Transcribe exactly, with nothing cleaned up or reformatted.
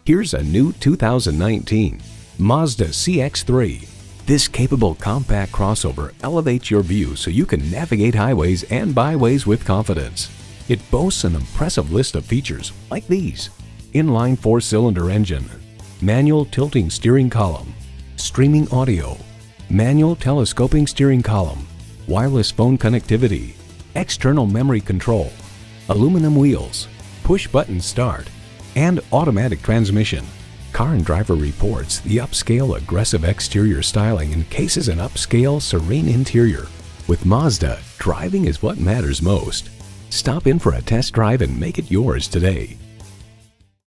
Here's a new two thousand nineteen Mazda C X three. This capable compact crossover elevates your view so you can navigate highways and byways with confidence. It boasts an impressive list of features like these: inline four-cylinder engine, manual tilting steering column, streaming audio, manual telescoping steering column, wireless phone connectivity, external memory control, aluminum wheels, push-button start, and automatic transmission. Car and Driver reports the upscale, aggressive exterior styling encases an upscale, serene interior. With Mazda, driving is what matters most. Stop in for a test drive and make it yours today.